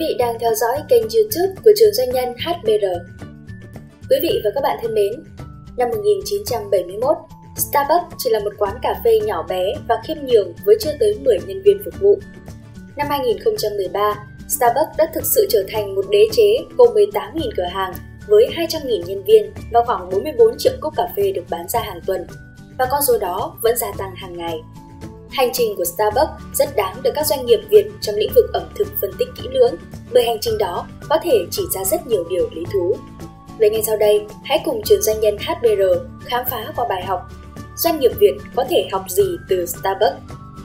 vị đang theo dõi kênh YouTube của trường doanh nhân HBR. Quý vị và các bạn thân mến, năm 1971, Starbucks chỉ là một quán cà phê nhỏ bé và khiêm nhường với chưa tới 10 nhân viên phục vụ. Năm 2013, Starbucks đã thực sự trở thành một đế chế gồm 18.000 cửa hàng với 200.000 nhân viên và khoảng 44 triệu cốc cà phê được bán ra hàng tuần, và con số đó vẫn gia tăng hàng ngày. Hành trình của Starbucks rất đáng được các doanh nghiệp Việt trong lĩnh vực ẩm thực phân tích kỹ lưỡng, bởi hành trình đó có thể chỉ ra rất nhiều điều lý thú. Vậy ngay sau đây, hãy cùng trường doanh nhân HBR khám phá qua bài học doanh nghiệp Việt có thể học gì từ Starbucks.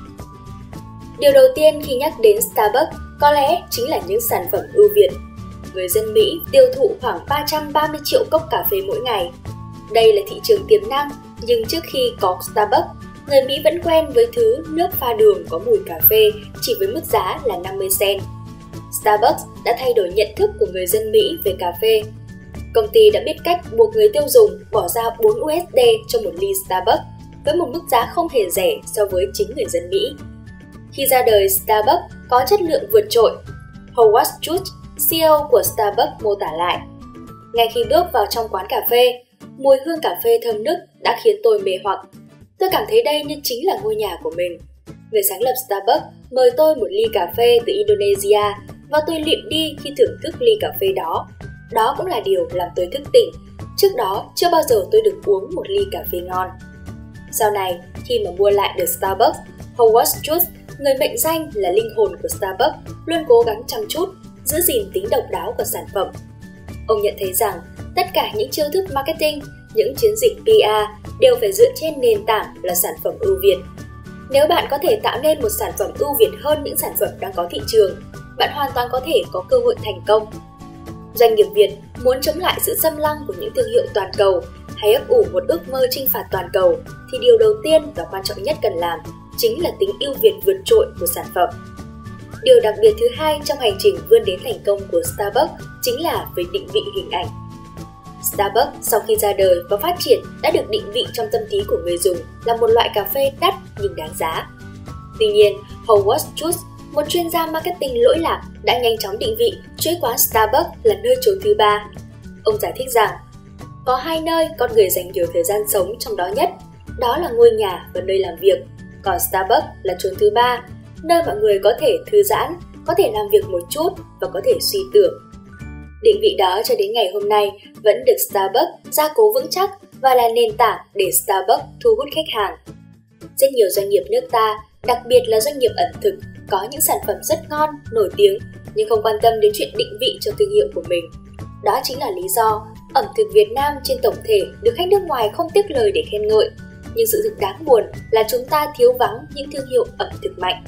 Điều đầu tiên khi nhắc đến Starbucks có lẽ chính là những sản phẩm ưu việt. Người dân Mỹ tiêu thụ khoảng 330 triệu cốc cà phê mỗi ngày. Đây là thị trường tiềm năng, nhưng trước khi có Starbucks, người Mỹ vẫn quen với thứ nước pha đường có mùi cà phê chỉ với mức giá là 50 cent. Starbucks đã thay đổi nhận thức của người dân Mỹ về cà phê. Công ty đã biết cách buộc người tiêu dùng bỏ ra 4 USD cho một ly Starbucks với một mức giá không hề rẻ so với chính người dân Mỹ. Khi ra đời Starbucks có chất lượng vượt trội, Howard Schultz, CEO của Starbucks mô tả lại: ngay khi bước vào trong quán cà phê, mùi hương cà phê thơm nức đã khiến tôi mê hoặc. Tôi cảm thấy đây như chính là ngôi nhà của mình. Người sáng lập Starbucks mời tôi một ly cà phê từ Indonesia và tôi lịm đi khi thưởng thức ly cà phê đó. Đó cũng là điều làm tôi thức tỉnh. Trước đó, chưa bao giờ tôi được uống một ly cà phê ngon. Sau này, khi mà mua lại được Starbucks, Howard Schultz, người mệnh danh là linh hồn của Starbucks, luôn cố gắng chăm chút, giữ gìn tính độc đáo của sản phẩm. Ông nhận thấy rằng tất cả những chiêu thức marketing, những chiến dịch PR đều phải dựa trên nền tảng là sản phẩm ưu việt. Nếu bạn có thể tạo nên một sản phẩm ưu việt hơn những sản phẩm đang có thị trường, bạn hoàn toàn có thể có cơ hội thành công. Doanh nghiệp Việt muốn chống lại sự xâm lăng của những thương hiệu toàn cầu hay ấp ủ một ước mơ chinh phạt toàn cầu, thì điều đầu tiên và quan trọng nhất cần làm chính là tính ưu việt vượt trội của sản phẩm. Điều đặc biệt thứ hai trong hành trình vươn đến thành công của Starbucks chính là về định vị hình ảnh. Starbucks sau khi ra đời và phát triển đã được định vị trong tâm trí của người dùng là một loại cà phê đắt nhưng đáng giá. Tuy nhiên, Howard Schultz, một chuyên gia marketing lỗi lạc, đã nhanh chóng định vị chuỗi quán Starbucks là nơi trốn thứ ba. Ông giải thích rằng, có hai nơi con người dành nhiều thời gian sống trong đó nhất, đó là ngôi nhà và nơi làm việc, còn Starbucks là trốn thứ ba, nơi mọi người có thể thư giãn, có thể làm việc một chút và có thể suy tưởng. Định vị đó cho đến ngày hôm nay vẫn được Starbucks gia cố vững chắc và là nền tảng để Starbucks thu hút khách hàng. Rất nhiều doanh nghiệp nước ta, đặc biệt là doanh nghiệp ẩm thực, có những sản phẩm rất ngon, nổi tiếng nhưng không quan tâm đến chuyện định vị cho thương hiệu của mình. Đó chính là lý do ẩm thực Việt Nam trên tổng thể được khách nước ngoài không tiếc lời để khen ngợi. Nhưng sự thực đáng buồn là chúng ta thiếu vắng những thương hiệu ẩm thực mạnh.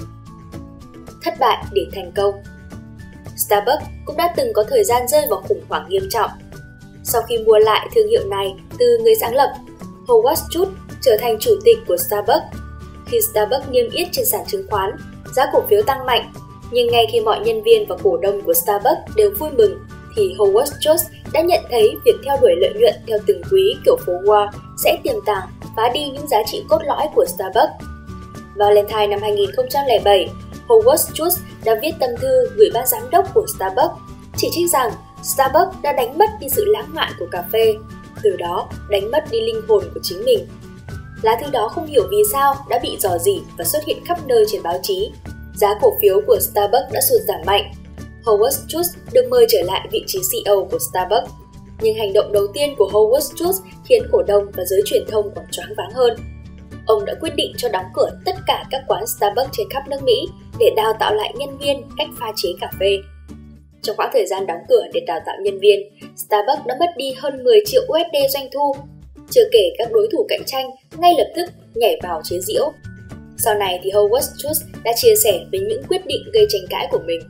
Thất bại để thành công. Starbucks cũng đã từng có thời gian rơi vào khủng hoảng nghiêm trọng. Sau khi mua lại thương hiệu này từ người sáng lập, Howard Schultz trở thành chủ tịch của Starbucks. Khi Starbucks niêm yết trên sàn chứng khoán, giá cổ phiếu tăng mạnh, nhưng ngay khi mọi nhân viên và cổ đông của Starbucks đều vui mừng, thì Howard Schultz đã nhận thấy việc theo đuổi lợi nhuận theo từng quý kiểu phố Wall sẽ tiềm tàng phá đi những giá trị cốt lõi của Starbucks. Valentine năm 2007, Howard Schultz đã viết tâm thư gửi ban giám đốc của Starbucks, chỉ trích rằng Starbucks đã đánh mất đi sự lãng mạn của cà phê, từ đó đánh mất đi linh hồn của chính mình. Lá thư đó không hiểu vì sao đã bị rò rỉ và xuất hiện khắp nơi trên báo chí. Giá cổ phiếu của Starbucks đã sụt giảm mạnh. Howard Schultz được mời trở lại vị trí CEO của Starbucks. Nhưng hành động đầu tiên của Howard Schultz khiến cổ đông và giới truyền thông còn choáng váng hơn. Ông đã quyết định cho đóng cửa tất cả các quán Starbucks trên khắp nước Mỹ để đào tạo lại nhân viên cách pha chế cà phê. Trong khoảng thời gian đóng cửa để đào tạo nhân viên, Starbucks đã mất đi hơn 10 triệu USD doanh thu. Chưa kể các đối thủ cạnh tranh ngay lập tức nhảy vào chế giễu. Sau này thì Howard Schultz đã chia sẻ về những quyết định gây tranh cãi của mình.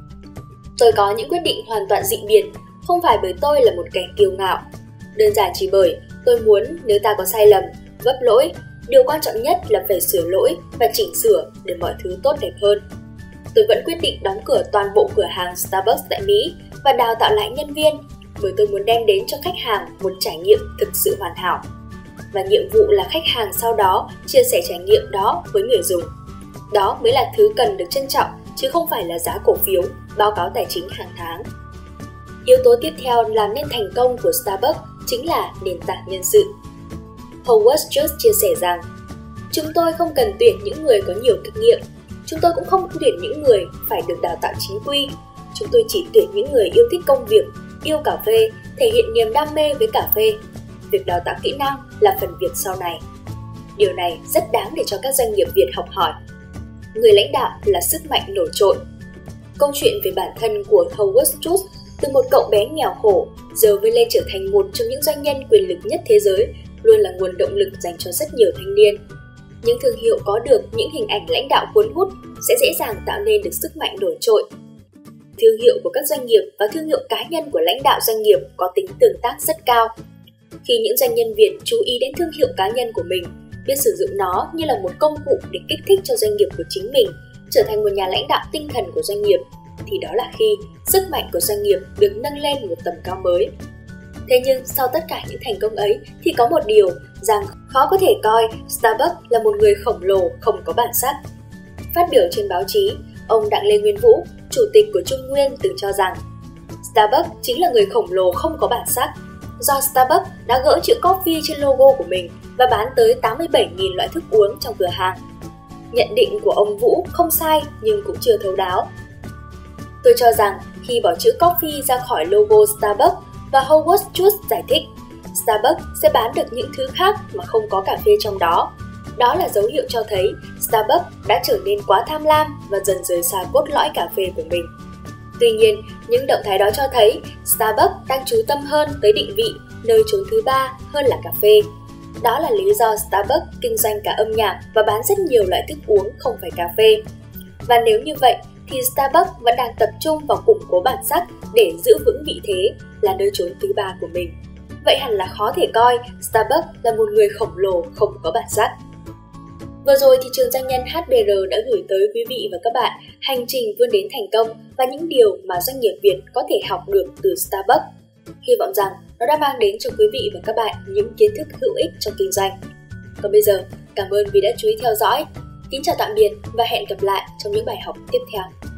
Tôi có những quyết định hoàn toàn dị biệt, không phải bởi tôi là một kẻ kiêu ngạo. Đơn giản chỉ bởi tôi muốn nếu ta có sai lầm, vấp lỗi, điều quan trọng nhất là phải sửa lỗi và chỉnh sửa để mọi thứ tốt đẹp hơn. Tôi vẫn quyết định đóng cửa toàn bộ cửa hàng Starbucks tại Mỹ và đào tạo lại nhân viên, bởi tôi muốn đem đến cho khách hàng một trải nghiệm thực sự hoàn hảo. Và nhiệm vụ là khách hàng sau đó chia sẻ trải nghiệm đó với người dùng. Đó mới là thứ cần được trân trọng, chứ không phải là giá cổ phiếu, báo cáo tài chính hàng tháng. Yếu tố tiếp theo làm nên thành công của Starbucks chính là nền tảng nhân sự. Howard Schultz chia sẻ rằng, chúng tôi không cần tuyển những người có nhiều kinh nghiệm, chúng tôi cũng không tuyển những người phải được đào tạo chính quy. Chúng tôi chỉ tuyển những người yêu thích công việc, yêu cà phê, thể hiện niềm đam mê với cà phê. Việc đào tạo kỹ năng là phần việc sau này. Điều này rất đáng để cho các doanh nghiệp Việt học hỏi. Người lãnh đạo là sức mạnh nổi trội. Câu chuyện về bản thân của Howard Schultz, từ một cậu bé nghèo khổ giờ vươn lên trở thành một trong những doanh nhân quyền lực nhất thế giới, luôn là nguồn động lực dành cho rất nhiều thanh niên. Những thương hiệu có được những hình ảnh lãnh đạo cuốn hút sẽ dễ dàng tạo nên được sức mạnh nổi trội. Thương hiệu của các doanh nghiệp và thương hiệu cá nhân của lãnh đạo doanh nghiệp có tính tương tác rất cao. Khi những doanh nhân Việt chú ý đến thương hiệu cá nhân của mình, biết sử dụng nó như là một công cụ để kích thích cho doanh nghiệp của chính mình, trở thành một nhà lãnh đạo tinh thần của doanh nghiệp, thì đó là khi sức mạnh của doanh nghiệp được nâng lên một tầm cao mới. Thế nhưng sau tất cả những thành công ấy thì có một điều rằng khó có thể coi Starbucks là một người khổng lồ không có bản sắc. Phát biểu trên báo chí, ông Đặng Lê Nguyên Vũ, chủ tịch của Trung Nguyên từng cho rằng Starbucks chính là người khổng lồ không có bản sắc. Do Starbucks đã gỡ chữ coffee trên logo của mình và bán tới 87.000 loại thức uống trong cửa hàng. Nhận định của ông Vũ không sai nhưng cũng chưa thấu đáo. Tôi cho rằng khi bỏ chữ coffee ra khỏi logo Starbucks và Howard Schultz giải thích, Starbucks sẽ bán được những thứ khác mà không có cà phê trong đó. Đó là dấu hiệu cho thấy Starbucks đã trở nên quá tham lam và dần rời xa cốt lõi cà phê của mình. Tuy nhiên, những động thái đó cho thấy Starbucks đang chú tâm hơn tới định vị, nơi trốn thứ ba hơn là cà phê. Đó là lý do Starbucks kinh doanh cả âm nhạc và bán rất nhiều loại thức uống không phải cà phê. Và nếu như vậy, thì Starbucks vẫn đang tập trung vào củng cố bản sắc để giữ vững vị thế là nơi trốn thứ ba của mình. Vậy hẳn là khó thể coi Starbucks là một người khổng lồ không có bản sắc. Vừa rồi thì Trường Doanh nhân HBR đã gửi tới quý vị và các bạn hành trình vươn đến thành công và những điều mà doanh nghiệp Việt có thể học được từ Starbucks. Hy vọng rằng nó đã mang đến cho quý vị và các bạn những kiến thức hữu ích trong kinh doanh. Còn bây giờ, cảm ơn vì đã chú ý theo dõi. Kính chào tạm biệt và hẹn gặp lại trong những bài học tiếp theo.